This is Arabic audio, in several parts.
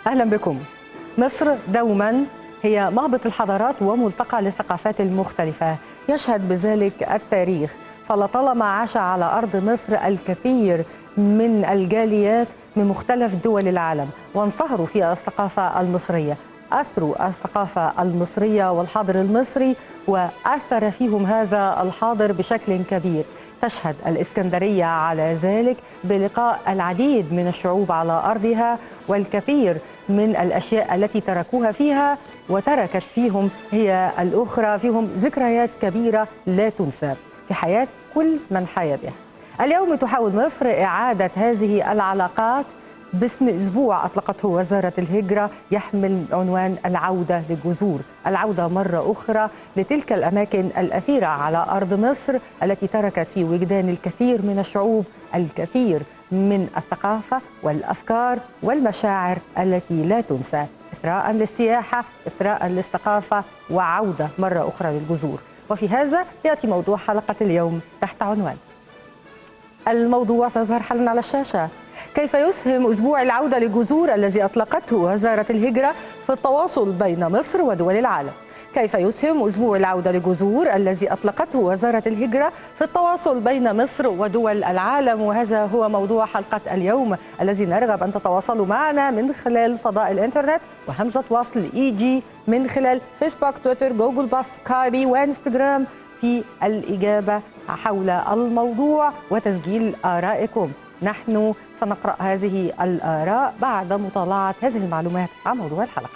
أهلا بكم. مصر دوما هي مهبط الحضارات وملتقى للثقافات المختلفة، يشهد بذلك التاريخ، فلطالما عاش على أرض مصر الكثير من الجاليات من مختلف دول العالم، وانصهروا في الثقافة المصرية، أثروا الثقافة المصرية والحاضر المصري، وأثر فيهم هذا الحاضر بشكل كبير. تشهد الإسكندرية على ذلك بلقاء العديد من الشعوب على أرضها، والكثير من الأشياء التي تركوها فيها وتركت فيهم هي الأخرى فيهم ذكريات كبيرة لا تنسى في حياة كل من حيا بها. اليوم تحاول مصر إعادة هذه العلاقات باسم أسبوع أطلقته وزارة الهجرة يحمل عنوان العودة للجذور، العودة مرة أخرى لتلك الأماكن الأثيرة على أرض مصر التي تركت في وجدان الكثير من الشعوب الكثير من الثقافة والأفكار والمشاعر التي لا تنسى، إثراء للسياحة، إثراء للثقافة، وعودة مرة أخرى للجذور. وفي هذا يأتي موضوع حلقة اليوم تحت عنوان الموضوع سيظهر حالا على الشاشة: كيف يسهم أسبوع العودة للجذور الذي أطلقته وزارة الهجرة في التواصل بين مصر ودول العالم؟ كيف يسهم أسبوع العودة للجذور الذي أطلقته وزارة الهجرة في التواصل بين مصر ودول العالم؟ وهذا هو موضوع حلقة اليوم الذي نرغب أن تتواصلوا معنا من خلال فضاء الإنترنت وهمزة وصل EG من خلال فيسبوك، تويتر، جوجل بلس، سكايبي وإنستغرام في الإجابة حول الموضوع وتسجيل آرائكم. نحن سنقرأ هذه الآراء بعد مطالعة هذه المعلومات عن موضوع الحلقة.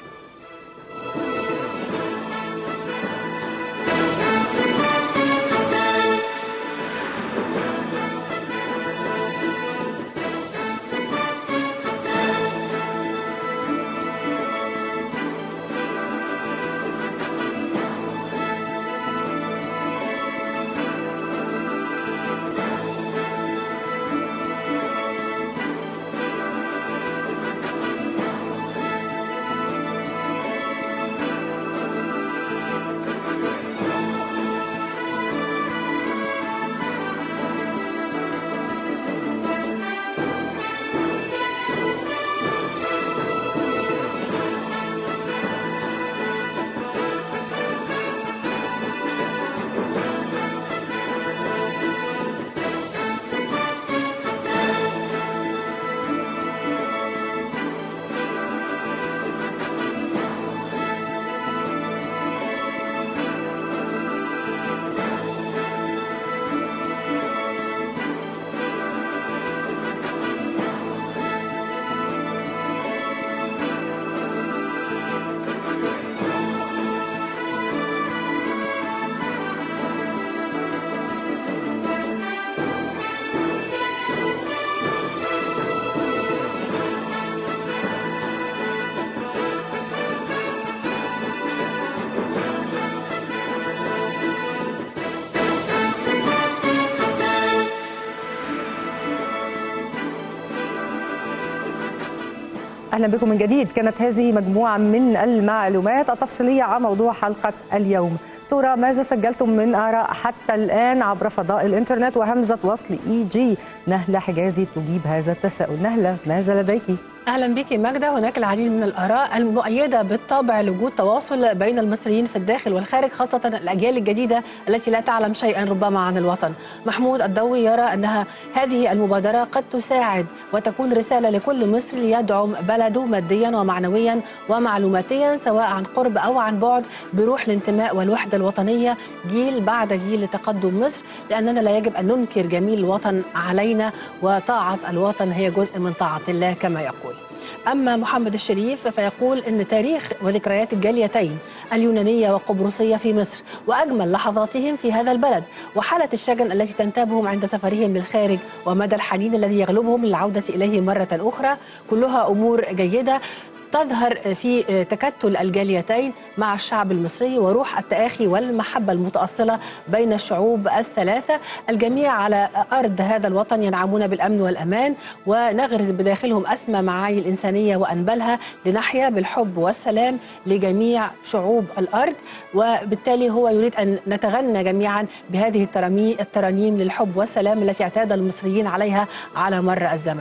أهلا بكم من جديد. كانت هذه مجموعة من المعلومات التفصيلية عن موضوع حلقة اليوم. ترى ماذا سجلتم من آراء حتى الآن عبر فضاء الإنترنت وهمزة وصل EG؟ نهلة حجازي تجيب هذا التساؤل. نهلة، ماذا لديك؟ أهلا بك ماجدة. هناك العديد من الآراء المؤيدة بالطبع لوجود تواصل بين المصريين في الداخل والخارج، خاصة الأجيال الجديدة التي لا تعلم شيئا ربما عن الوطن. محمود الضوي يرى أنها هذه المبادرة قد تساعد وتكون رسالة لكل مصري ليدعم بلده ماديا ومعنويا ومعلوماتيا سواء عن قرب أو عن بعد، بروح الانتماء والوحدة الوطنية جيل بعد جيل لتقدم مصر، لأننا لا يجب أن ننكر جميل الوطن علينا، وطاعة الوطن هي جزء من طاعة الله كما يقول. أما محمد الشريف فيقول أن تاريخ وذكريات الجاليتين اليونانية والقبرصية في مصر وأجمل لحظاتهم في هذا البلد وحالة الشجن التي تنتابهم عند سفرهم للخارج ومدى الحنين الذي يغلبهم للعودة إليه مرة أخرى، كلها أمور جيدة تظهر في تكتل الجاليتين مع الشعب المصري وروح التآخي والمحبة المتأصلة بين الشعوب الثلاثة. الجميع على أرض هذا الوطن ينعمون بالأمن والأمان، ونغرز بداخلهم أسمى معاني الإنسانية وأنبلها لنحيا بالحب والسلام لجميع شعوب الأرض. وبالتالي هو يريد أن نتغنى جميعا بهذه الترانيم للحب والسلام التي اعتاد المصريين عليها على مر الزمن.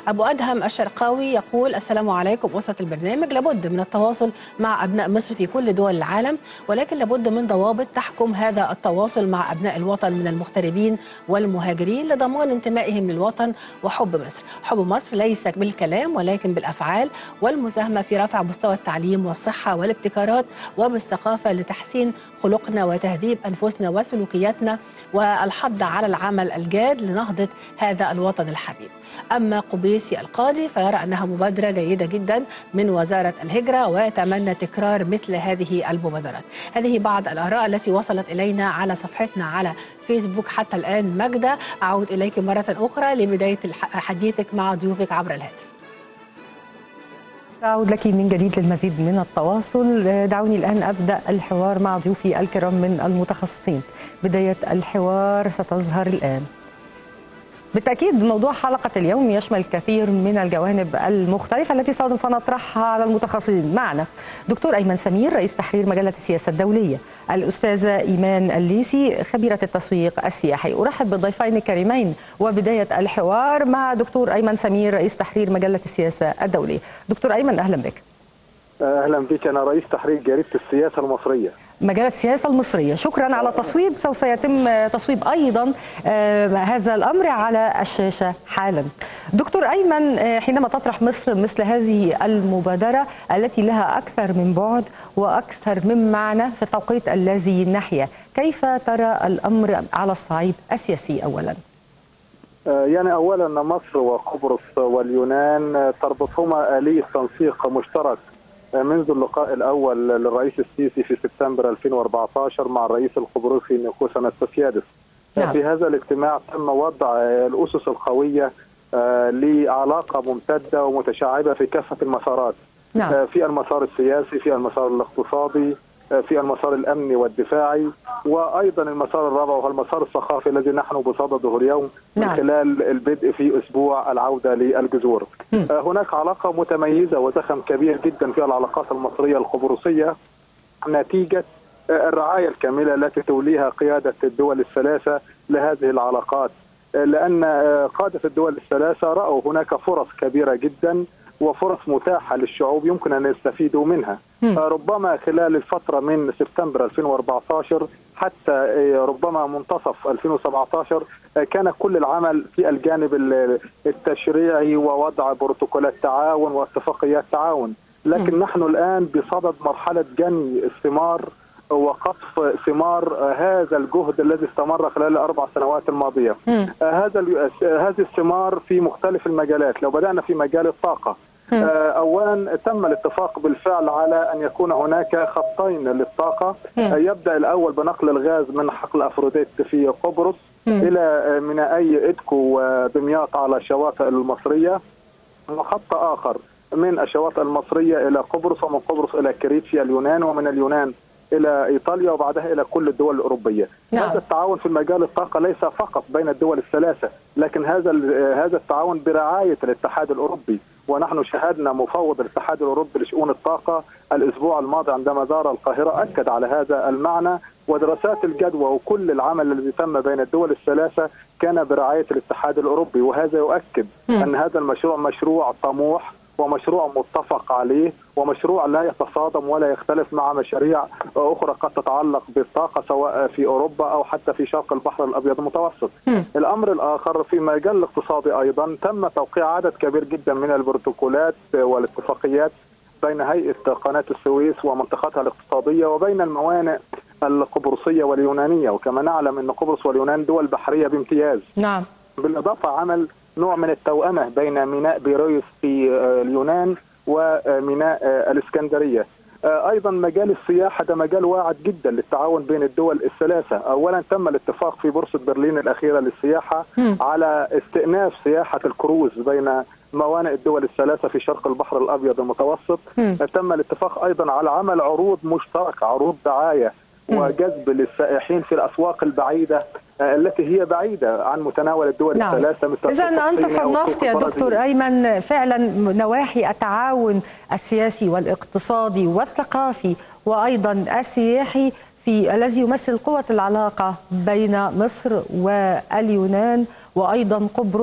أبو أدهم الشرقاوي يقول: السلام عليكم أسرة البرنامج. لابد من التواصل مع أبناء مصر في كل دول العالم، ولكن لابد من ضوابط تحكم هذا التواصل مع أبناء الوطن من المغتربين والمهاجرين لضمان انتمائهم للوطن وحب مصر. حب مصر ليس بالكلام ولكن بالأفعال، والمساهمة في رفع مستوى التعليم والصحة والابتكارات وبالثقافة لتحسين خلقنا وتهذيب أنفسنا وسلوكياتنا، والحض على العمل الجاد لنهضة هذا الوطن الحبيب. أما قبيسي القاضي فيرى أنها مبادرة جيدة جدا من وزارة الهجرة ويتمنى تكرار مثل هذه المبادرات. هذه بعض الآراء التي وصلت إلينا على صفحتنا على فيسبوك حتى الآن. ماجدة، أعود إليك مرة أخرى لبداية حديثك مع ضيوفك عبر الهاتف. أعود لك من جديد للمزيد من التواصل. دعوني الآن أبدأ الحوار مع ضيوفي الكرام من المتخصصين. بداية الحوار ستظهر الآن. بالتأكيد موضوع حلقة اليوم يشمل الكثير من الجوانب المختلفة التي سوف نطرحها على المتخصصين. معنا دكتور أيمن سمير رئيس تحرير مجلة السياسة الدولية، الأستاذة إيمان الليثي خبيرة التسويق السياحي. أرحب بالضيفين الكريمين وبداية الحوار مع دكتور أيمن سمير رئيس تحرير مجلة السياسة الدولية. دكتور أيمن، أهلا بك. أهلا بك، أنا رئيس تحرير جريدة السياسة المصرية. مجلة السياسة المصرية، شكرا على التصويب. سوف يتم تصويب أيضا هذا الأمر على الشاشة حالا. دكتور أيمن، حينما تطرح مصر مثل هذه المبادرة التي لها أكثر من بعد وأكثر من معنى في التوقيت الذي نحيا، كيف ترى الأمر على الصعيد السياسي أولا؟ يعني أولا مصر وقبرص واليونان تربطهما آلية تنسيق مشترك منذ اللقاء الأول للرئيس السيسي في سبتمبر 2014 مع الرئيس القبرصي نيكوس أناستاسيادس. في هذا الاجتماع تم وضع الأسس القوية لعلاقة ممتدة ومتشعبة في كافة المسارات. في المسار السياسي، في المسار الاقتصادي، في المسار الأمني والدفاعي، وأيضا المسار الرابع وهو المسار الثقافي الذي نحن بصدده اليوم من خلال البدء في أسبوع العودة للجذور. هناك علاقة متميزة ودخم كبير جدا في العلاقات المصرية القبرصية نتيجة الرعاية الكاملة التي توليها قيادة الدول الثلاثة لهذه العلاقات، لأن قادة الدول الثلاثة رأوا هناك فرص كبيرة جدا وفرص متاحة للشعوب يمكن أن يستفيدوا منها. ربما خلال الفترة من سبتمبر 2014 حتى ربما منتصف 2017 كان كل العمل في الجانب التشريعي ووضع بروتوكولات تعاون واتفاقيات تعاون، لكن نحن الآن بصدد مرحلة جني الثمار وقطف ثمار هذا الجهد الذي استمر خلال الأربع سنوات الماضية. هذه الثمار في مختلف المجالات. لو بدأنا في مجال الطاقة، أولا تم الاتفاق بالفعل على أن يكون هناك خطين للطاقة. يبدأ الأول بنقل الغاز من حقل أفروديت في قبرص إلى مينائي إدكو ودمياط على الشواطئ المصرية، وخط آخر من الشواطئ المصرية إلى قبرص، ومن قبرص إلى كريت في اليونان، ومن اليونان إلى إيطاليا، وبعدها إلى كل الدول الأوروبية. هذا التعاون في مجال الطاقة ليس فقط بين الدول الثلاثة، لكن هذا التعاون برعاية الاتحاد الأوروبي. ونحن شاهدنا مفوض الاتحاد الأوروبي لشؤون الطاقة الأسبوع الماضي عندما زار القاهرة أكد على هذا المعنى، ودراسات الجدوى وكل العمل الذي تم بين الدول الثلاثة كان برعاية الاتحاد الأوروبي. وهذا يؤكد أن هذا المشروع مشروع طموح ومشروع متفق عليه ومشروع لا يتصادم ولا يختلف مع مشاريع أخرى قد تتعلق بالطاقة سواء في أوروبا أو حتى في شرق البحر الأبيض المتوسط. الأمر الآخر في مجال الاقتصادي أيضا تم توقيع عدد كبير جدا من البروتوكولات والاتفاقيات بين هيئة قناة السويس ومنطقتها الاقتصادية وبين الموانئ القبرصية واليونانية، وكما نعلم أن قبرص واليونان دول بحرية بامتياز. نعم. بالإضافة عمل نوع من التوأمة بين ميناء بيرويس في اليونان وميناء الإسكندرية. أيضا مجال السياحة ده مجال واعد جدا للتعاون بين الدول الثلاثة. أولا تم الاتفاق في بورصة برلين الأخيرة للسياحة على استئناف سياحة الكروز بين موانئ الدول الثلاثة في شرق البحر الأبيض المتوسط. تم الاتفاق أيضا على عمل عروض مشتركة، عروض دعاية وجذب للسائحين في الأسواق البعيدة التي هي بعيدة عن متناول الدول الثلاثة. إذا أنت صنفت يا دكتور أيمن فعلا نواحي التعاون السياسي والاقتصادي والثقافي وأيضا السياحي الذي يمثل قوة العلاقة بين مصر واليونان وأيضا قبرص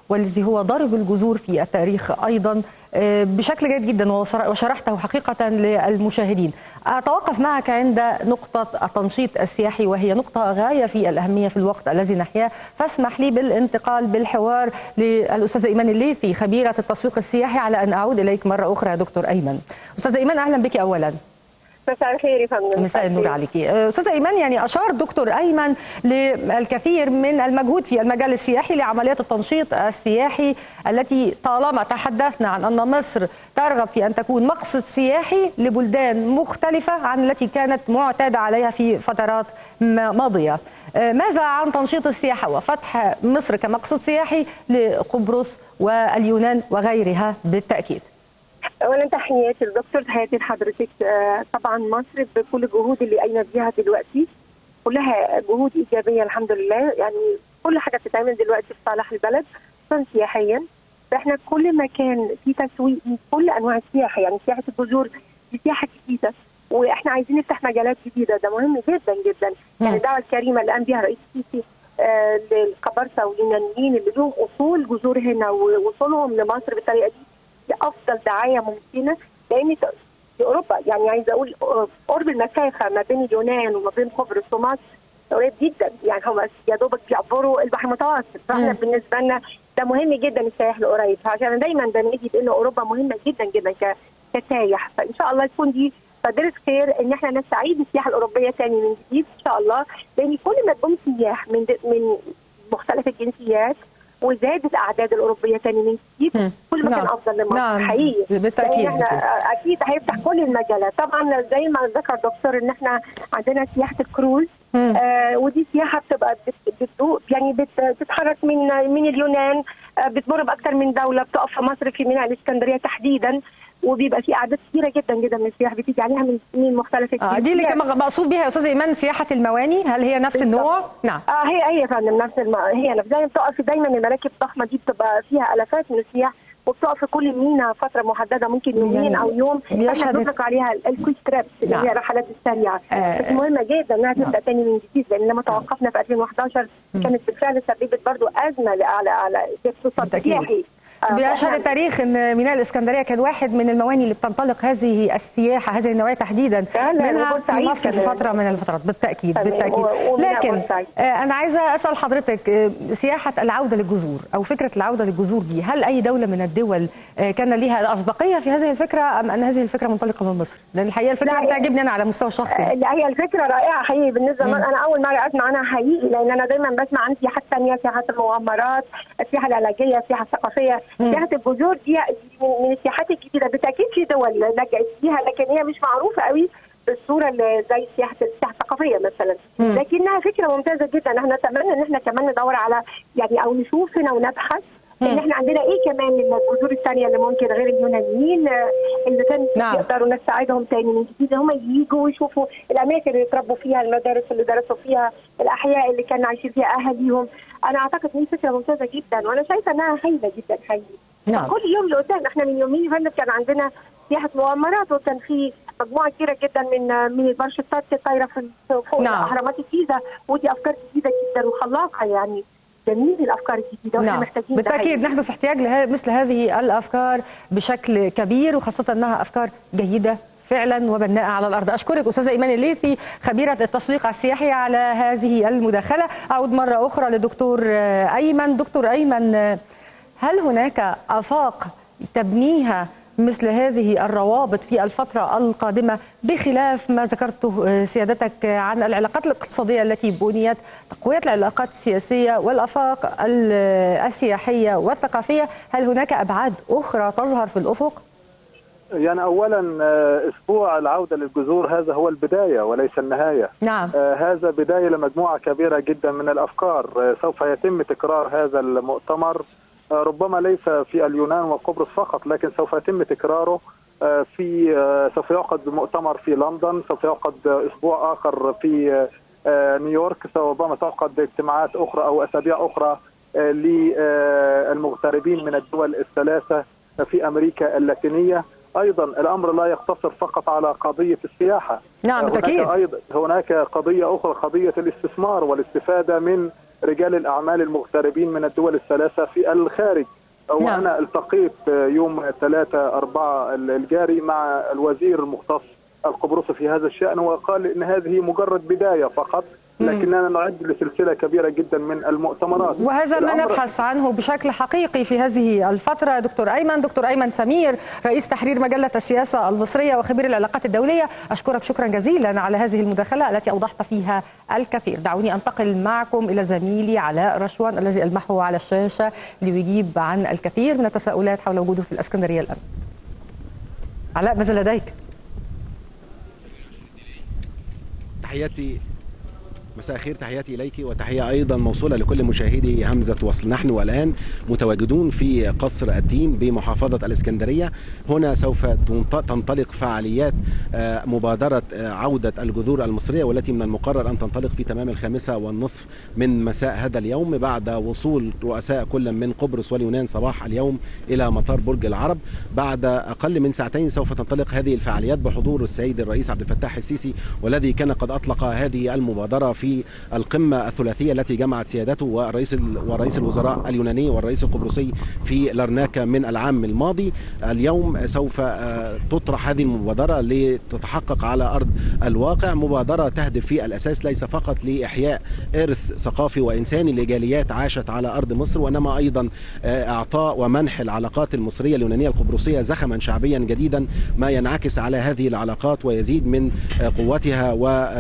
والذي هو ضارب الجذور في التاريخ أيضا بشكل جيد جدا وشرحته حقيقة للمشاهدين. أتوقف معك عند نقطة التنشيط السياحي، وهي نقطة غاية في الأهمية في الوقت الذي نحياه، فاسمح لي بالانتقال بالحوار للأستاذة إيمان الليثي خبيرة التسويق السياحي، على أن أعود إليك مرة أخرى يا دكتور أيمن. أستاذة إيمان أهلا بك أولا. مساء الخير يا فندم. مساء النور عليك. استاذه ايمان، يعني اشار دكتور ايمن للكثير من المجهود في المجال السياحي لعمليات التنشيط السياحي التي طالما تحدثنا عن ان مصر ترغب في ان تكون مقصد سياحي لبلدان مختلفه عن التي كانت معتاده عليها في فترات ماضيه. ماذا عن تنشيط السياحه وفتح مصر كمقصد سياحي لقبرص واليونان وغيرها بالتاكيد؟ اولا تحياتي للدكتور، تحياتي لحضرتك. طبعا مصر بكل الجهود اللي قايمه بيها دلوقتي كلها جهود ايجابيه الحمد لله، يعني كل حاجه بتتعمل دلوقتي في صالح البلد سياحيا. فاحنا كل ما كان في تسويق كل انواع السياحه، يعني سياحه الجذور دي سياحه جديده، واحنا عايزين نفتح مجالات جديده، ده مهم جدا جدا. يعني الدعوه الكريمه اللي قام بها الرئيس السيسي للقبرصه واليونانيين اللي لهم اصول جذور هنا ووصولهم لمصر بالطريقه دي افضل دعايه ممكنه، لان في اوروبا يعني عايزه اقول قرب المسافه ما بين اليونان وما بين قبرص ومصر قريب جدا، يعني هم يا دوبك بيعبروا البحر المتوسط. فاحنا بالنسبه لنا ده مهم جدا السياح القريب، فعشان دايما بنجي بان اوروبا مهمه جدا جدا كسايح. فان شاء الله تكون دي بادرة خير ان احنا نستعيد السياحه الاوروبيه ثاني من جديد ان شاء الله، لان كل ما تقوم سياح من مختلف الجنسيات وزادت اعداد الاوروبيه ثاني من جديد كل ما كان افضل لمصر حقيقي بالتاكيد. احنا اكيد هيفتح كل المجالات. طبعا زي ما ذكر الدكتور ان احنا عندنا سياحه الكروز، ودي سياحه بتبقى يعني بتتحرك من اليونان، بتمر باكثر من دوله، بتقف في مصر في ميناء الاسكندريه تحديدا، وبيبقى في اعداد كثيره جدا جدا من السياح بتيجي عليها من سنين مختلفه. دي اللي كان مقصود بيها يا استاذه ايمان سياحه المواني، هل هي نفس النوع؟ نعم. هي يا فندم نفس هي نفس زي ما بتقف دايما المراكب الضخمه دي بتبقى فيها الافات من السياح، وبتقف في كل ميناء فتره محدده ممكن يومين او يوم، احنا بنطلق عليها الكويك تريبس اللي هي الرحلات السريعه. بس مهمه جدا انها تبدا ثاني من جديد، لان لما توقفنا في 2011 كانت بالفعل سببت برضو ازمه على الاقتصاد السياحي. بيشهد التاريخ ان ميناء الاسكندريه كان واحد من المواني اللي بتنطلق هذه السياحه، هذه النوعيه تحديدا منها في مصر في فتره من الفترات بالتاكيد بالتاكيد. لكن انا عايزه اسال حضرتك، سياحه العوده للجذور او فكره العوده للجذور دي، هل اي دوله من الدول كان ليها الاسبقيه في هذه الفكره ام ان هذه الفكره منطلقه من مصر؟ لان الحقيقه الفكره بتعجبني انا على المستوى الشخصي. لا هي الفكره رائعه حقيقي بالنسبه لي، انا اول مره اسمع عنها حقيقي، لان انا دايما بسمع عن سياحات ثانيه، سياحه المغامرات، السياحه العلاجيه، السياحه الثقافيه. سياحه الجذور دي من السياحات الجديده، بالتاكيد في دول لجأت فيها لكن هي مش معروفه قوي بالصوره اللي زي السياحه الثقافيه مثلا، لكنها فكره ممتازه جدا. احنا نتمنى ان احنا كمان ندور على يعني او نشوف هنا ونبحث ان احنا عندنا ايه كمان من الجذور الثانيه اللي ممكن غير اليونانيين اللي كان يقدروا نساعدهم تاني من جديد، هم ييجوا ويشوفوا الاماكن اللي يتربوا فيها، المدارس اللي درسوا فيها، الاحياء اللي كانوا عايشين فيها اهاليهم. انا اعتقد ان فكره ممتازه جدا، وانا شايفه انها هايله جدا حقيقي. كل يوم اللي قدام احنا من يومين فاتوا كان عندنا سياحه مغامرات، وكان في مجموعه كبيره جدا من الباراشوتات طايره فوق اهرامات الجيزه، ودي افكار جديده جدا وخلاقه، يعني جميل الافكار الجديده واحنا محتاجين بالتاكيد نحن في احتياج لمثل هذه الافكار بشكل كبير، وخاصه انها افكار جيده فعلا وبناء على الارض. اشكرك استاذه ايمان الليثي خبيره التسويق السياحي على هذه المداخله. اعود مره اخرى لدكتور ايمن. دكتور ايمن، هل هناك افاق تبنيها مثل هذه الروابط في الفترة القادمة بخلاف ما ذكرته سيادتك عن العلاقات الاقتصادية التي بنيت، تقوية العلاقات السياسية والآفاق السياحية والثقافية؟ هل هناك أبعاد أخرى تظهر في الأفق؟ يعني أولا أسبوع العودة للجذور هذا هو البداية وليس النهاية. نعم. هذا بداية لمجموعة كبيرة جدا من الأفكار. سوف يتم تكرار هذا المؤتمر، ربما ليس في اليونان وقبرص فقط، لكن سوف يتم تكراره سوف يعقد مؤتمر في لندن، سوف يعقد أسبوع آخر في نيويورك، ربما تعقد اجتماعات أخرى أو أسابيع أخرى للمغتربين من الدول الثلاثة في أمريكا اللاتينية. أيضا الأمر لا يقتصر فقط على قضية السياحة. نعم بالتأكيد. هناك قضية أخرى، قضية الاستثمار والاستفادة من رجال الأعمال المغتربين من الدول الثلاثة في الخارج. وأنا التقيت يوم 3/4 الجاري مع الوزير المختص القبرصي في هذا الشأن، وقال إن هذه مجرد بداية فقط، لكننا نعد لسلسلة كبيرة جدا من المؤتمرات، وهذا ما نبحث عنه بشكل حقيقي في هذه الفترة. دكتور أيمن سمير، رئيس تحرير مجلة السياسة المصرية وخبير العلاقات الدولية، أشكرك شكرا جزيلا على هذه المداخلة التي أوضحت فيها الكثير. دعوني أنتقل معكم إلى زميلي علاء رشوان الذي ألمحه على الشاشة ليجيب عن الكثير من التساؤلات حول وجوده في الإسكندرية الآن. علاء، ماذا لديك؟ تحياتي، مساء الخير، تحياتي إليك وتحية أيضا موصولة لكل مشاهدي همزة وصل. نحن الآن متواجدون في قصر الدين بمحافظة الإسكندرية. هنا سوف تنطلق فعاليات مبادرة عودة الجذور المصرية، والتي من المقرر أن تنطلق في تمام 5:30 من مساء هذا اليوم، بعد وصول رؤساء كل من قبرص واليونان صباح اليوم إلى مطار برج العرب. بعد أقل من ساعتين سوف تنطلق هذه الفعاليات بحضور السيد الرئيس عبد الفتاح السيسي، والذي كان قد أطلق هذه المبادرة في القمة الثلاثية التي جمعت سيادته ورئيس الوزراء اليوناني والرئيس القبرصي في لرناكا من العام الماضي. اليوم سوف تطرح هذه المبادرة لتتحقق على أرض الواقع، مبادرة تهدف في الأساس ليس فقط لإحياء إرث ثقافي وإنساني لجاليات عاشت على أرض مصر، وإنما أيضا إعطاء ومنح العلاقات المصرية اليونانية القبرصية زخما شعبيا جديدا، ما ينعكس على هذه العلاقات ويزيد من قوتها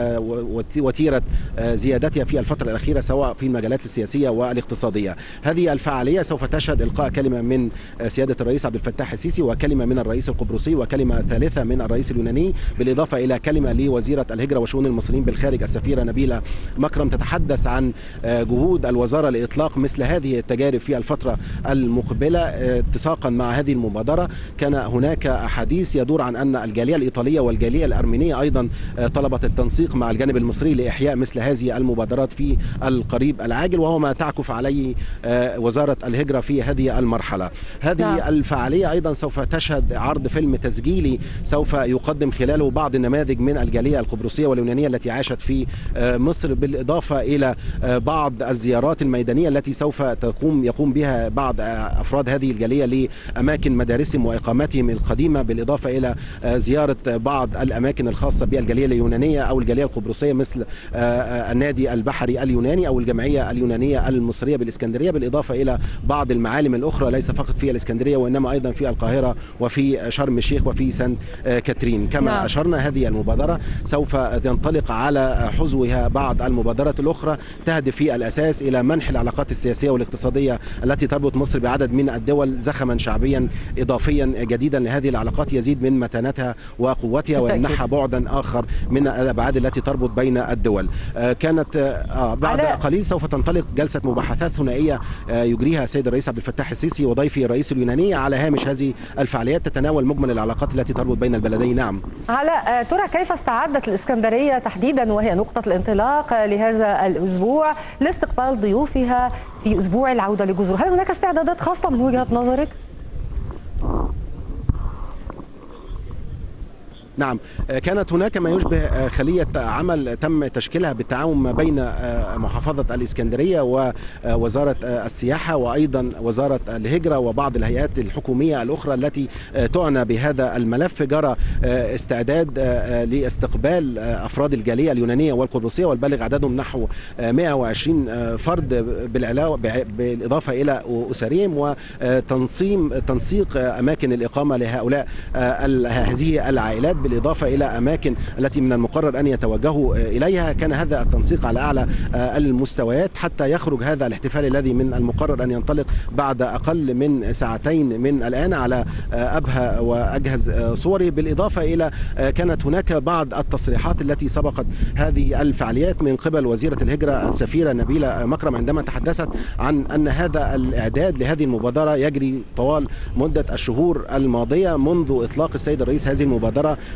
ووتيرة زيادتها في الفترة الأخيرة سواء في المجالات السياسية والاقتصادية. هذه الفعالية سوف تشهد إلقاء كلمة من سيادة الرئيس عبد الفتاح السيسي، وكلمة من الرئيس القبرصي، وكلمة ثالثة من الرئيس اليوناني، بالإضافة إلى كلمة لوزيرة الهجرة وشؤون المصريين بالخارج السفيرة نبيلة مكرم، تتحدث عن جهود الوزارة لإطلاق مثل هذه التجارب في الفترة المقبلة. اتساقا مع هذه المبادرة كان هناك أحاديث يدور عن أن الجالية الإيطالية والجالية الأرمينية أيضا طلبت التنسيق مع الجانب المصري لإحياء مثل هذه المبادرات في القريب العاجل، وهو ما تعكف عليه وزارة الهجرة في هذه المرحلة. هذه الفعالية أيضا سوف تشهد عرض فيلم تسجيلي سوف يقدم خلاله بعض النماذج من الجالية القبرصية واليونانية التي عاشت في مصر، بالإضافة إلى بعض الزيارات الميدانية التي سوف يقوم بها بعض أفراد هذه الجالية لأماكن مدارسهم وإقاماتهم القديمة، بالإضافة إلى زيارة بعض الأماكن الخاصة بالجالية اليونانية أو الجالية القبرصية مثل النادي البحري اليوناني أو الجمعية اليونانية المصرية بالإسكندرية، بالإضافة إلى بعض المعالم الأخرى ليس فقط في الإسكندرية وإنما أيضا في القاهرة وفي شرم الشيخ وفي سانت كاترين. كما أشرنا، هذه المبادرة سوف ينطلق على حزوها بعض المبادرات الأخرى تهدف في الأساس إلى منح العلاقات السياسية والاقتصادية التي تربط مصر بعدد من الدول زخما شعبيا إضافيا جديدا لهذه العلاقات يزيد من متانتها وقوتها ويمنحها بعدا آخر من الأبعاد التي تربط بين الدول. كانت بعد قليل سوف تنطلق جلسة مباحثات ثنائية يجريها السيد الرئيس عبد الفتاح السيسي وضيفه الرئيس اليوناني على هامش هذه الفعاليات تتناول مجمل العلاقات التي تربط بين البلدين. نعم. علاء، ترى كيف استعدت الإسكندرية تحديدا وهي نقطة الانطلاق لهذا الأسبوع لاستقبال ضيوفها في أسبوع العودة لجذور؟ هل هناك استعدادات خاصة من وجهة نظرك؟ نعم، كانت هناك ما يشبه خلية عمل تم تشكيلها بالتعاون ما بين محافظة الإسكندرية ووزارة السياحة وأيضا وزارة الهجرة وبعض الهيئات الحكومية الأخرى التي تعنى بهذا الملف. جرى استعداد لاستقبال أفراد الجالية اليونانية والقبرصية والبالغ عددهم نحو 120 فرد بالإضافة إلى أسرهم، وتنسيق أماكن الإقامة لهؤلاء هذه العائلات بالإضافة إلى أماكن التي من المقرر أن يتوجهوا إليها. كان هذا التنسيق على أعلى المستويات حتى يخرج هذا الاحتفال الذي من المقرر أن ينطلق بعد أقل من ساعتين من الآن على أبهى وأجهز صوري. بالإضافة إلى كانت هناك بعض التصريحات التي سبقت هذه الفعاليات من قبل وزيرة الهجرة السفيرة نبيلة مكرم، عندما تحدثت عن أن هذا الإعداد لهذه المبادرة يجري طوال مدة الشهور الماضية منذ إطلاق السيد الرئيس هذه المبادرة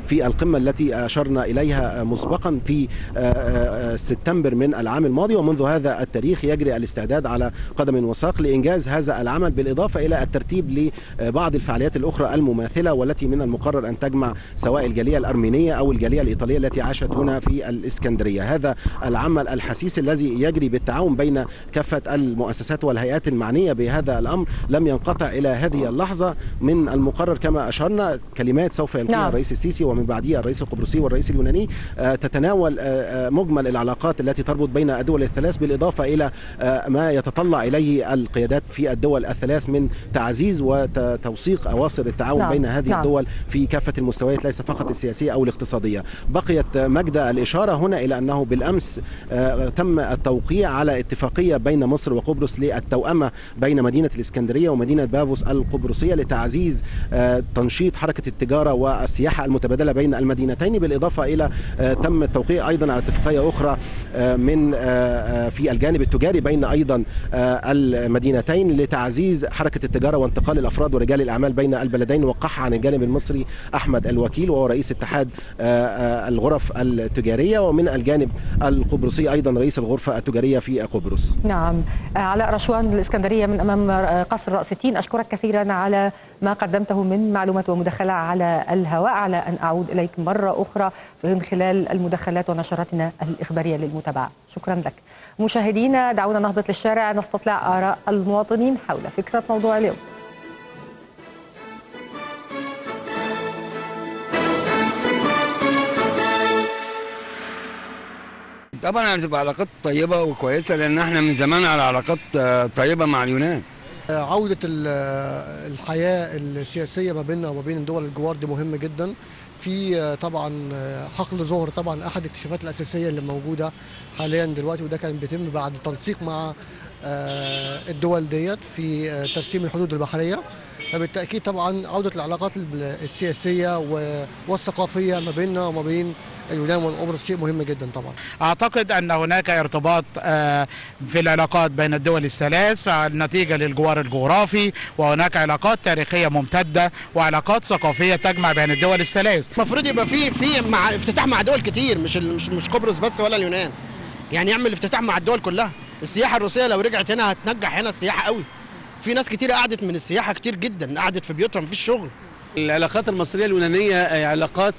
في القمة التي أشرنا إليها مسبقا في سبتمبر من العام الماضي. ومنذ هذا التاريخ يجري الاستعداد على قدم وساق لإنجاز هذا العمل، بالإضافة إلى الترتيب لبعض الفعاليات الأخرى المماثلة، والتي من المقرر أن تجمع سواء الجالية الأرمينية أو الجالية الإيطالية التي عاشت هنا في الإسكندرية. هذا العمل الحثيث الذي يجري بالتعاون بين كافة المؤسسات والهيئات المعنية بهذا الأمر لم ينقطع إلى هذه اللحظة. من المقرر كما أشرنا كلمات سوف يلقيها الرئيس السيسي ومن بعدها الرئيس القبرصي والرئيس اليوناني تتناول مجمل العلاقات التي تربط بين الدول الثلاث، بالإضافة إلى ما يتطلع إليه القيادات في الدول الثلاث من تعزيز وتوثيق أواصر التعاون بين هذه الدول في كافة المستويات، ليس فقط السياسية أو الاقتصادية. بقيت مجدة الإشارة هنا إلى أنه بالأمس تم التوقيع على اتفاقية بين مصر وقبرص للتوأمة بين مدينة الإسكندرية ومدينة بافوس القبرصية لتعزيز تنشيط حركة التجارة والسياحة المتبادلة بين المدينتين، بالإضافة إلى تم التوقيع أيضا على اتفاقية أخرى من في الجانب التجاري بين أيضا المدينتين لتعزيز حركة التجارة وانتقال الأفراد ورجال الأعمال بين البلدين. وقعها عن الجانب المصري أحمد الوكيل وهو رئيس اتحاد الغرف التجارية، ومن الجانب القبرصي أيضا رئيس الغرفة التجارية في قبرص. نعم، علاء رشوان الإسكندرية من أمام قصر رأس التين، أشكرك كثيرا على ما قدمته من معلومات ومداخلة على الهواء، على أن أعود إليك مرة أخرى من خلال المداخلات ونشراتنا الإخبارية للمتابعة. شكرا لك. مشاهدينا دعونا نهبط للشارع نستطلع آراء المواطنين حول فكرة موضوع اليوم. طبعا هتبقى علاقات طيبة وكويسة، لأن احنا من زمان على علاقات طيبة مع اليونان. عودة الحياة السياسية ما بيننا وما بين الدول الجوار دي مهمة جدا. في طبعا حقل ظهر طبعا أحد الاكتشافات الأساسية اللي موجودة حاليا دلوقتي، وده كان بيتم بعد تنسيق مع الدول ديت في ترسيم الحدود البحرية. فبالتأكيد طبعا عودة العلاقات السياسية والثقافية ما بيننا وما بين اليونان والقبرص شيء مهم جدا. طبعا اعتقد ان هناك ارتباط في العلاقات بين الدول الثلاث نتيجه للجوار الجغرافي، وهناك علاقات تاريخيه ممتده وعلاقات ثقافيه تجمع بين الدول الثلاث. المفروض يبقى في مع افتتاح مع دول كتير، مش قبرص بس ولا اليونان، يعني يعمل افتتاح مع الدول كلها. السياحه الروسيه لو رجعت هنا هتنجح هنا السياحه قوي. في ناس كتير قعدت من السياحه كتير جدا، قعدت في بيوتها مفيش شغل. العلاقات المصريه اليونانيه علاقات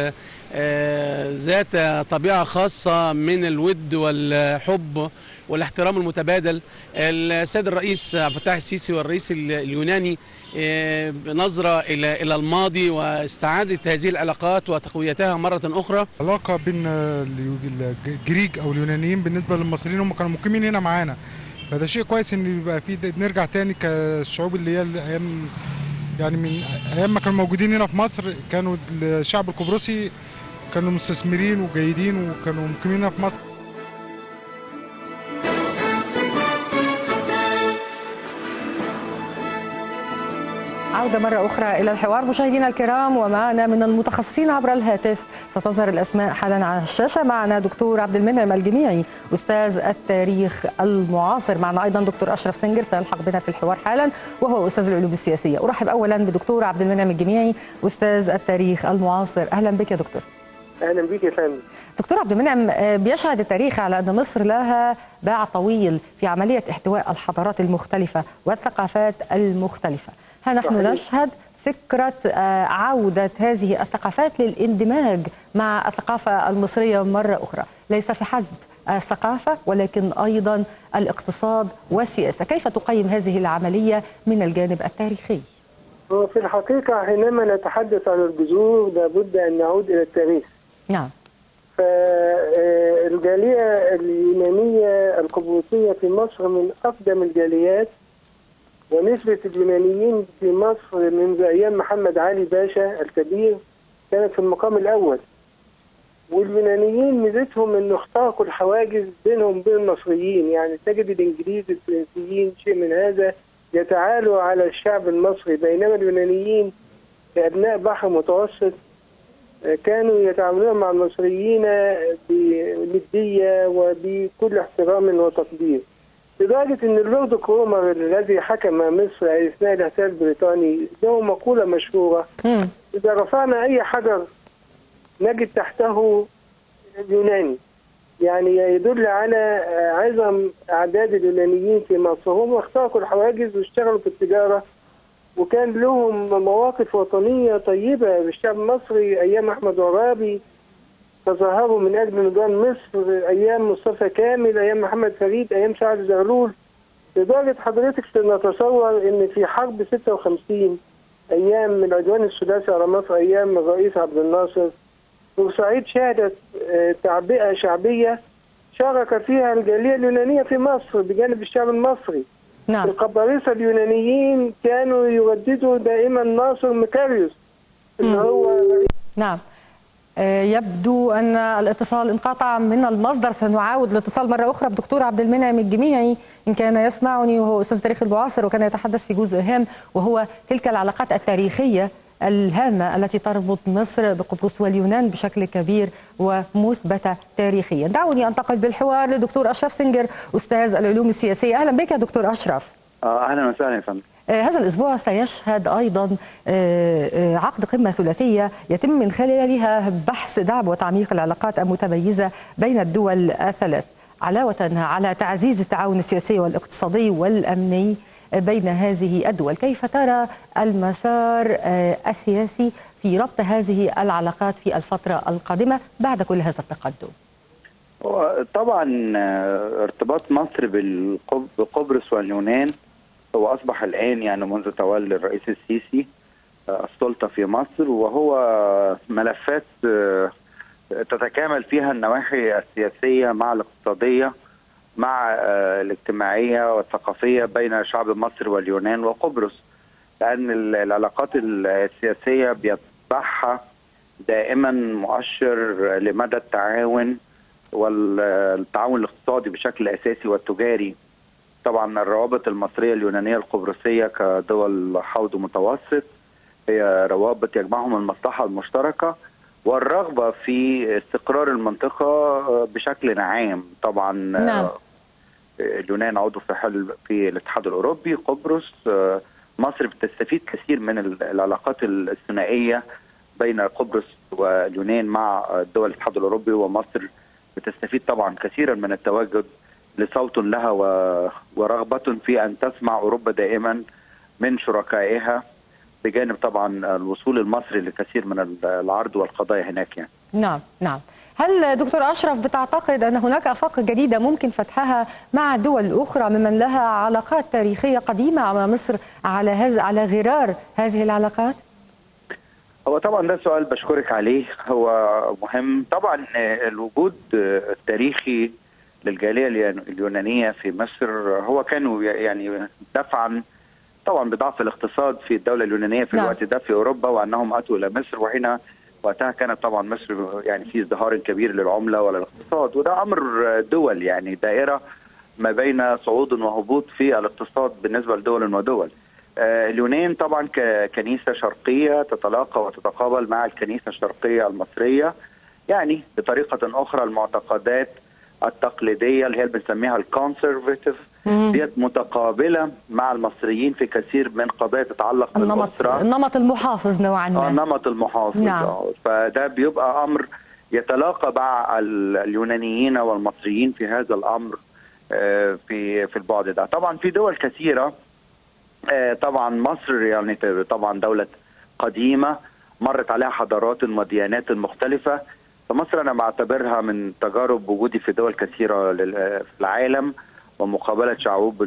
ذات طبيعة خاصة من الود والحب والاحترام المتبادل. السيد الرئيس عبد الفتاح السيسي والرئيس اليوناني نظرة إلى الماضي واستعادة هذه العلاقات وتقويتها مرة أخرى. علاقة بين الجريج أو اليونانيين بالنسبة للمصريين، هم كانوا مقيمين هنا معانا، فده شيء كويس إن يبقى في نرجع تاني كالشعوب اللي هي أيام، يعني من أيام ما كانوا موجودين هنا في مصر. كانوا الشعب القبرصي كانوا مستثمرين وجيدين وكانوا مقيمين في مصر. عودة مرة أخرى إلى الحوار مشاهدينا الكرام، ومعنا من المتخصصين عبر الهاتف ستظهر الأسماء حالا على الشاشة. معنا دكتور عبد المنعم الجميعي أستاذ التاريخ المعاصر، معنا أيضا دكتور أشرف سنجر سيلحق بنا في الحوار حالا وهو أستاذ العلوم السياسية. أرحب أولا بدكتور عبد المنعم الجميعي أستاذ التاريخ المعاصر. أهلا بك يا دكتور. أهلا بك يا فندم. دكتور عبد المنعم، بيشهد التاريخ على أن مصر لها باع طويل في عملية احتواء الحضارات المختلفة والثقافات المختلفة. ها نحن نشهد فكرة عودة هذه الثقافات للاندماج مع الثقافة المصرية مرة أخرى، ليس في حسب الثقافة ولكن أيضا الاقتصاد والسياسة. كيف تقيم هذه العملية من الجانب التاريخي؟ في الحقيقة حينما نتحدث عن الجذور لابد أن نعود إلى التاريخ. نعم. فالجالية اليونانية القبرصية في مصر من أقدم الجاليات، ونسبة اليونانيين في مصر منذ أيام محمد علي باشا الكبير كانت في المقام الأول. واليونانيين ميزتهم أنه اخترقوا الحواجز بينهم وبين المصريين، يعني تجد الإنجليز الفرنسيين شيء من هذا يتعالوا على الشعب المصري، بينما اليونانيين كأبناء بحر متوسط كانوا يتعاملون مع المصريين بندية وبكل احترام وتقدير، لدرجة أن اللورد كرومر الذي حكم مصر أثناء الاحتلال البريطاني له مقولة مشهورة: إذا رفعنا أي حجر نجد تحته اليوناني، يعني يدل على عظم أعداد اليونانيين في مصر. هم اخترقوا الحواجز واشتغلوا في التجارة، وكان لهم مواقف وطنية طيبة بالشعب المصري أيام أحمد عرابي، تظاهروا من أجل نضال مصر أيام مصطفى كامل، أيام محمد فريد، أيام سعد زغلول. لدرجة حضرتك نتصور إن في حرب 56 أيام العدوان الثلاثي على مصر أيام الرئيس عبد الناصر، بورسعيد شهدت تعبئة شعبية شارك فيها الجالية اليونانية في مصر بجانب الشعب المصري. نعم. القبارصة اليونانيين كانوا يرددوا دائما ناصر مكاريوس اللي هو نعم. يبدو أن الاتصال انقطع من المصدر. سنعاود الاتصال مرة أخرى بدكتور عبد المنعم الجميعي إن كان يسمعني، وهو أستاذ تاريخ المعاصر وكان يتحدث في جزء هام وهو تلك العلاقات التاريخية الهامة التي تربط مصر بقبرص واليونان بشكل كبير ومثبتة تاريخيا. دعوني أنتقل بالحوار لدكتور أشرف سنجر أستاذ العلوم السياسية. أهلا بك يا دكتور أشرف. أهلا وسهلا يا فندم. هذا الأسبوع سيشهد أيضا عقد قمة ثلاثية يتم من خلالها بحث دعم وتعميق العلاقات المتميزة بين الدول الثلاث، علاوة على تعزيز التعاون السياسي والاقتصادي والأمني بين هذه الدول. كيف ترى المسار السياسي في ربط هذه العلاقات في الفترة القادمة بعد كل هذا التقدم؟ طبعا ارتباط مصر بقبرص واليونان هو أصبح الآن يعني منذ تولي الرئيس السيسي السلطة في مصر، وهو ملفات تتكامل فيها النواحي السياسية مع الاقتصادية مع الاجتماعية والثقافية بين شعب مصر واليونان وقبرص، لأن العلاقات السياسية بيتبعها دائما مؤشر لمدى التعاون والتعاون الاقتصادي بشكل أساسي والتجاري. طبعا الروابط المصرية اليونانية القبرصية كدول حوض متوسط هي روابط يجمعهم المصلحة المشتركة والرغبة في استقرار المنطقة بشكل عام. طبعا نعم. اليونان عضو في الاتحاد الأوروبي، قبرص مصر بتستفيد كثير من العلاقات الثنائية بين قبرص واليونان مع دول الاتحاد الأوروبي، ومصر بتستفيد طبعا كثيرا من التواجد لصوت لها ورغبة في أن تسمع أوروبا دائما من شركائها، بجانب طبعا الوصول المصري لكثير من العرض والقضايا هناك يعني. نعم نعم. هل دكتور أشرف بتعتقد أن هناك آفاق جديدة ممكن فتحها مع دول أخرى ممن لها علاقات تاريخية قديمة مع مصر على غرار هذه العلاقات؟ هو طبعا ده سؤال بشكرك عليه، هو مهم. طبعا الوجود التاريخي للجالية اليونانية في مصر هو كانوا يعني دفعا طبعا بضعف الاقتصاد في الدولة اليونانية في الوقت ده في أوروبا، وأنهم أتوا إلى مصر، وهنا وقتها كانت طبعا مصر يعني في ازدهار كبير للعملة وللاقتصاد، وده أمر دول يعني دائرة ما بين صعود وهبوط في الاقتصاد بالنسبة لدول ودول. اليونان طبعا ككنيسة شرقية تتلاقى وتتقابل مع الكنيسة الشرقية المصرية، يعني بطريقة أخرى المعتقدات التقليدية اللي هي بنسميها الكونسرفاتيف ديت متقابلة مع المصريين في كثير من قضايا تتعلق بالأسرة، النمط المحافظ نوعا ما. النمط المحافظ. نعم. فده بيبقى أمر يتلاقى مع اليونانيين والمصريين في هذا الأمر في البعد ده. طبعا في دول كثيرة، طبعا مصر يعني طبعا دولة قديمة مرت عليها حضارات وديانات مختلفة، فمصر أنا بعتبرها من تجارب وجودي في دول كثيرة في العالم ومقابلة شعوب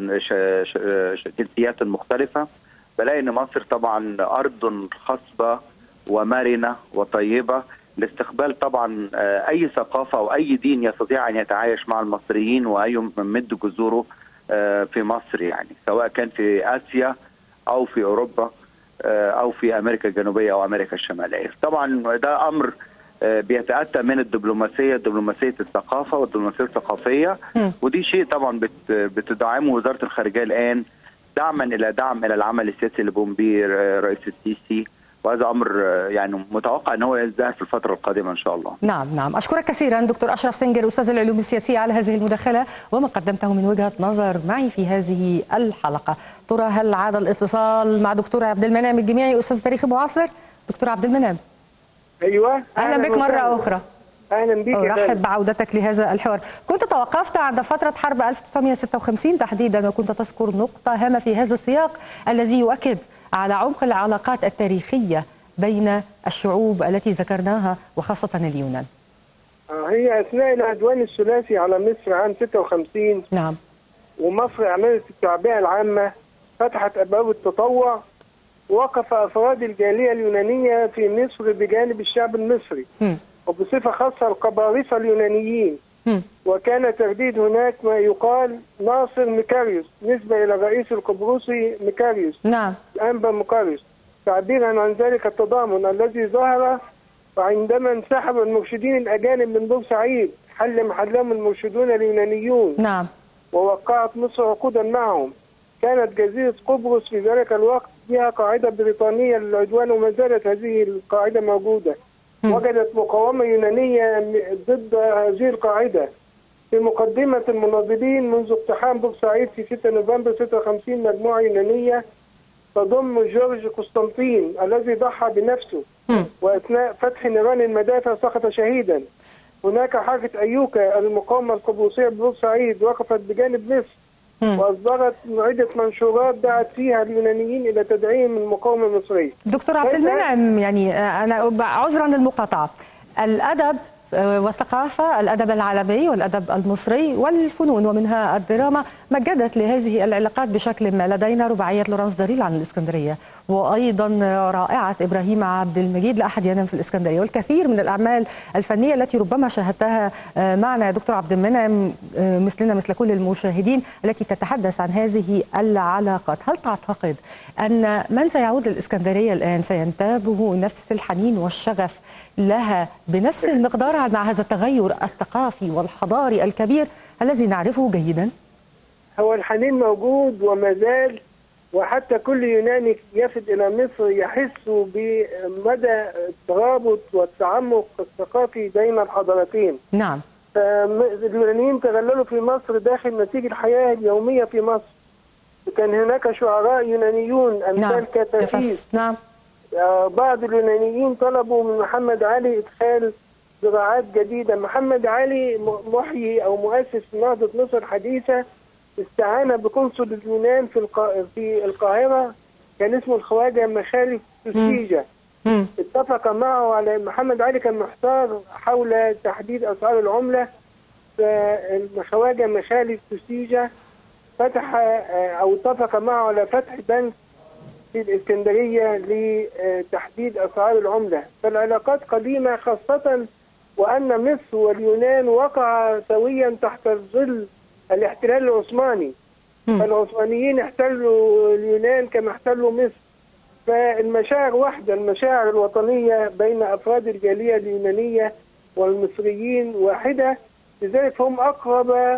جنسيات مختلفة، بلاقي أن مصر طبعا أرض خصبة ومرنة وطيبة لاستقبال طبعا أي ثقافة أو أي دين يستطيع أن يتعايش مع المصريين وأي مد جذوره في مصر، يعني سواء كان في آسيا أو في أوروبا أو في أمريكا الجنوبية أو أمريكا الشمالية. طبعا ده أمر بيتأتى من دبلوماسية الثقافة والدبلوماسية الثقافية، ودي شيء طبعا بتدعمه وزارة الخارجية الآن دعما إلى العمل السياسي اللي بيقوم به رئيس السيسي، وهذا أمر يعني متوقع أن هو يزدهر في الفترة القادمة إن شاء الله. نعم. أشكرك كثيرا دكتور أشرف سنجر أستاذ العلوم السياسية على هذه المداخلة وما قدمته من وجهة نظر معي في هذه الحلقة. ترى هل عاد الاتصال مع دكتور عبد المنعم الجميعي أستاذ تاريخ معاصر؟ دكتور عبد المنعم. ايوه اهلا بك مره اخرى. اهلا بك. ارحب بعودتك لهذا الحوار. كنت توقفت عند فتره حرب 1956 تحديدا، وكنت تذكر نقطه هامه في هذا السياق الذي يؤكد على عمق العلاقات التاريخيه بين الشعوب التي ذكرناها وخاصه اليونان. هي اثناء العدوان الثلاثي على مصر عام 56. نعم. ومصر اعلنت التعبئه العامه، فتحت ابواب التطوع، وقف افراد الجاليه اليونانيه في مصر بجانب الشعب المصري. وبصفه خاصه القبارصه اليونانيين. وكان ترديد هناك ما يقال ناصر ميكاريوس نسبه الى الرئيس القبرصي ميكاريوس. نعم. انبا ميكاريوس، تعبيرا عن ذلك التضامن الذي ظهر وعندما انسحب المرشدين الاجانب من بورسعيد حل محلهم المرشدون اليونانيون. نعم. ووقعت مصر عقودا معهم. كانت جزيره قبرص في ذلك الوقت فيها قاعده بريطانيه للعدوان، وما زالت هذه القاعده موجوده. وجدت مقاومه يونانيه ضد هذه القاعده. في مقدمه المناضلين منذ اقتحام بورسعيد في 6 نوفمبر 56 مجموعه يونانيه تضم جورج قسطنطين الذي ضحى بنفسه، واثناء فتح نيران المدافع سقط شهيدا. هناك حركه ايوكا المقاومه القبرصيه ببورسعيد وقفت بجانب مصر، واصدرت عده منشورات دعت فيها اليونانيين الى تدعيم المقاومه المصريه. دكتور عبد المنعم، يعني انا عذرا للمقاطعه، الادب والثقافة، الأدب العربي والأدب المصري والفنون ومنها الدراما مجدت لهذه العلاقات بشكل ما. لدينا رباعية لورانس داريل عن الإسكندرية، وأيضا رائعة إبراهيم عبد المجيد لا أحد ينام في الإسكندرية، والكثير من الأعمال الفنية التي ربما شاهدتها معنا يا دكتور عبد المنعم مثلنا مثل كل المشاهدين التي تتحدث عن هذه العلاقات. هل تعتقد أن من سيعود للإسكندرية الآن سينتابه نفس الحنين والشغف لها بنفس المقدار مع هذا التغير الثقافي والحضاري الكبير الذي نعرفه جيدا؟ هو الحنين موجود وما زال، وحتى كل يوناني يفد إلى مصر يحس بمدى الترابط والتعمق الثقافي بين الحضارتين. نعم. اليونانيين تغللوا في مصر داخل نتيجة الحياة اليومية في مصر. كان هناك شعراء يونانيون أمثال كتافيس. نعم. بعض اليونانيين طلبوا من محمد علي إدخال زراعات جديدة. محمد علي محيي أو مؤسس نهضة مصر الحديثة استعان بقنصل اليونان في القاهرة، كان اسمه الخواجة مخالف تسيجة. اتفق معه على محمد علي كان محتار حول تحديد أسعار العملة، فالخواجة مخالف تسيجة فتح أو اتفق معه على فتح بنك في الإسكندرية لتحديد أسعار العملة. فالعلاقات قديمة، خاصة وأن مصر واليونان وقعا سويا تحت ظل الاحتلال العثماني. فالعثمانيين احتلوا اليونان كما احتلوا مصر، فالمشاعر واحدة، المشاعر الوطنية بين أفراد الجالية اليونانية والمصريين واحدة، لذلك هم أقرب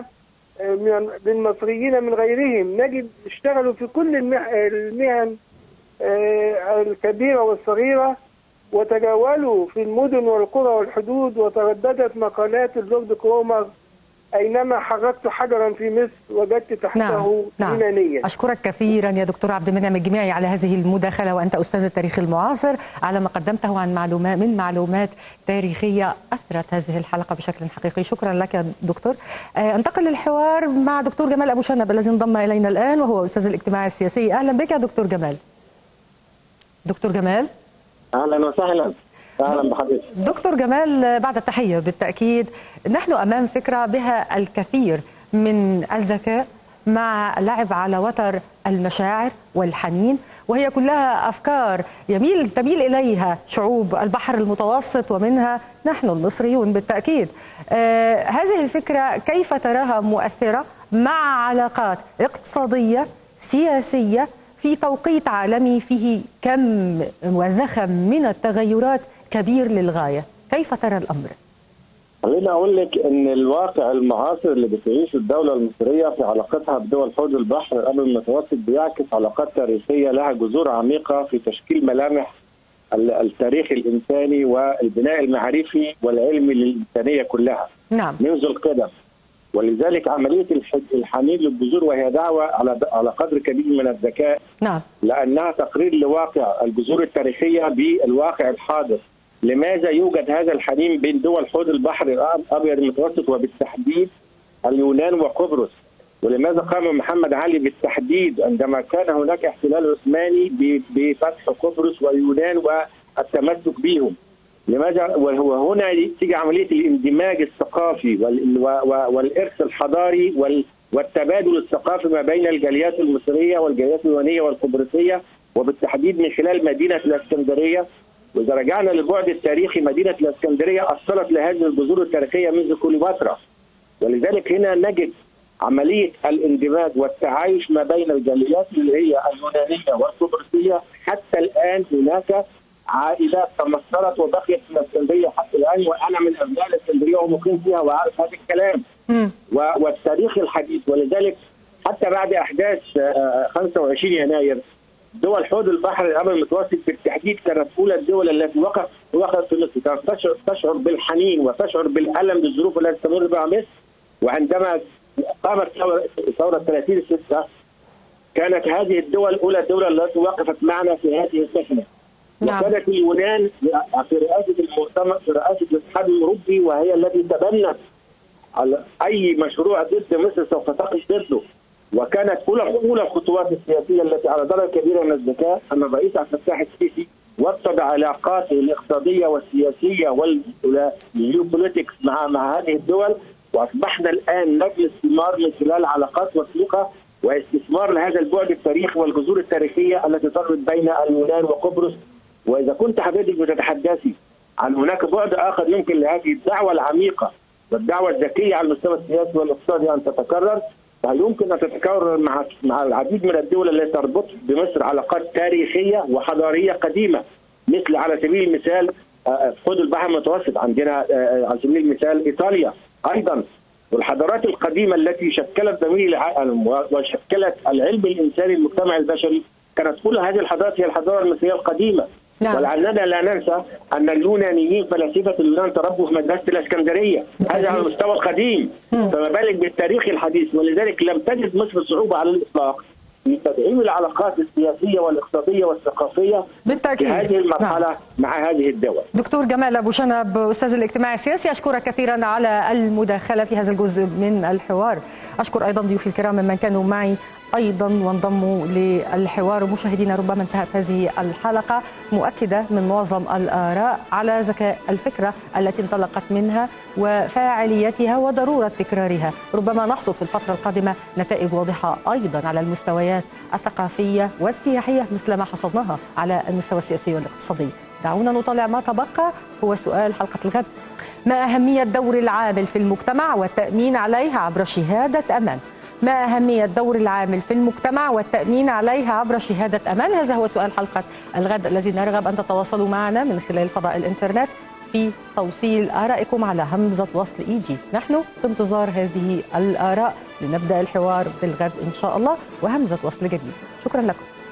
للمصريين من غيرهم. نجد اشتغلوا في كل المهن الكبيرة والصغيرة، وتجولوا في المدن والقرى والحدود، وترددت مقالات اللورد كرومر أينما حركت حجرا في مصر وجدت تحته يونانيا. أشكرك كثيرا يا دكتور عبد المنعم الجميعي على هذه المداخلة، وأنت أستاذ التاريخ المعاصر، على ما قدمته عن معلومات تاريخية أثرت هذه الحلقة بشكل حقيقي. شكرا لك يا دكتور. انتقل للحوار مع دكتور جمال أبو شنب الذي انضم إلينا الآن، وهو أستاذ الاجتماع السياسي. أهلا بك يا دكتور جمال. دكتور جمال، أهلا وسهلا. أهلا بحضرتك دكتور جمال. بعد التحية بالتأكيد، نحن أمام فكرة بها الكثير من الذكاء مع لعب على وتر المشاعر والحنين، وهي كلها أفكار تميل إليها شعوب البحر المتوسط ومنها نحن المصريون بالتأكيد. هذه الفكرة كيف تراها مؤثرة مع علاقات اقتصادية سياسية في توقيت عالمي فيه كم وزخم من التغيرات كبير للغاية؟ كيف ترى الأمر؟ خليني أقول لك أن الواقع المعاصر اللي بتعيشه الدولة المصرية في علاقتها بدول حوض البحر الأبيض المتوسط بيعكس علاقات تاريخية لها جذور عميقة في تشكيل ملامح التاريخ الإنساني والبناء المعرفي والعلمي للإنسانية كلها. نعم. منذ القدم. ولذلك عملية الحنين للجذور وهي دعوة على قدر كبير من الذكاء. نعم. لأنها تقرير لواقع الجذور التاريخية بالواقع الحاضر. لماذا يوجد هذا الحنين بين دول حوض البحر الابيض المتوسط وبالتحديد اليونان وقبرص؟ ولماذا قام محمد علي بالتحديد عندما كان هناك احتلال عثماني بفتح قبرص واليونان والتمسك بهم؟ لماذا؟ وهنا تيجي عمليه الاندماج الثقافي والارث الحضاري والتبادل الثقافي ما بين الجاليات المصريه والجاليات اليونانيه والقبرصيه، وبالتحديد من خلال مدينه الاسكندريه. واذا رجعنا للبعد التاريخي، مدينه الاسكندريه اصلت لهذه الجذور التاريخيه منذ كليوباترا، ولذلك هنا نجد عمليه الاندماج والتعايش ما بين الجاليات اللي هي اليونانيه والقبرصيه. حتى الان هناك عائلات تمثلت وبقيت في الاسكندريه حتى الان، وانا من ابناء الاسكندريه ومقيم فيها واعرف هذا الكلام. والتاريخ الحديث، ولذلك حتى بعد احداث 25 يناير دول حوض البحر الابيض المتوسط بالتحديد كانت اولى الدول التي وقعت في مصر، كانت تشعر بالحنين وتشعر بالالم بالظروف التي تمر بها مصر. وعندما قامت ثوره 30/6 كانت هذه الدول اولى الدول التي وقفت معنا في هذه السفنه. وكانت اليونان في رئاسه المؤتمر، في رئاسه الاتحاد الاوروبي، وهي التي تبنت اي مشروع ضد مصر سوف تقف ضده. وكانت اولى الخطوات السياسيه التي على درجه كبيره من الذكاء ان الرئيس عبد الفتاح السيسي وطد علاقاته الاقتصاديه والسياسيه والجيوبوليتكس مع هذه الدول، واصبحنا الان نجني استثمار من خلال علاقات وثيقه واستثمار لهذا البعد التاريخي والجذور التاريخيه التي تربط بين اليونان وقبرص. واذا كنت حضرتك بتتحدثي عن هناك بعد اخر يمكن لهذه الدعوه العميقه والدعوه الذكيه على المستوى السياسي والاقتصادي ان تتكرر، فيمكن ان تتكرر مع العديد من الدول التي تربط بمصر علاقات تاريخيه وحضاريه قديمه، مثل على سبيل المثال حوض البحر المتوسط. عندنا على سبيل المثال ايطاليا ايضا، والحضارات القديمه التي شكلت ضمير العالم وشكلت العلم الانساني المجتمع البشري، كانت كل هذه الحضارات هي الحضاره المصريه القديمه. نعم. ولعلنا لا ننسى ان اليونانيين فلاسفه اليونان تربوا في مدرسه الاسكندريه، هذا على المستوى القديم، فما بالك بالتاريخ الحديث. ولذلك لم تجد مصر صعوبه على الاطلاق في تدعيم العلاقات السياسيه والاقتصاديه والثقافيه بالتأكيد في هذه المرحله مع هذه الدول. دكتور جمال أبو شنب، استاذ الاجتماع السياسي، اشكرك كثيرا على المداخله في هذا الجزء من الحوار. اشكر ايضا ضيوفي الكرام ممن كانوا معي ايضا وانضموا للحوار. مشاهدينا، ربما انتهت هذه الحلقه مؤكده من معظم الاراء على ذكاء الفكره التي انطلقت منها وفاعليتها وضروره تكرارها. ربما نحصد في الفتره القادمه نتائج واضحه ايضا على المستويات الثقافيه والسياحيه مثل ما حصدناها على المستوى السياسي والاقتصادي. دعونا نطلع ما تبقى هو سؤال حلقه الغد: ما اهميه دور العامل في المجتمع والتامين عليه عبر شهاده امان؟ ما أهمية دور العامل في المجتمع والتأمين عليها عبر شهادة أمان؟ هذا هو سؤال حلقة الغد الذي نرغب أن تتواصلوا معنا من خلال فضاء الإنترنت في توصيل آرائكم على همزة وصل إيجي. نحن في انتظار هذه الآراء لنبدأ الحوار بالغد إن شاء الله وهمزة وصل جديد. شكرا لكم.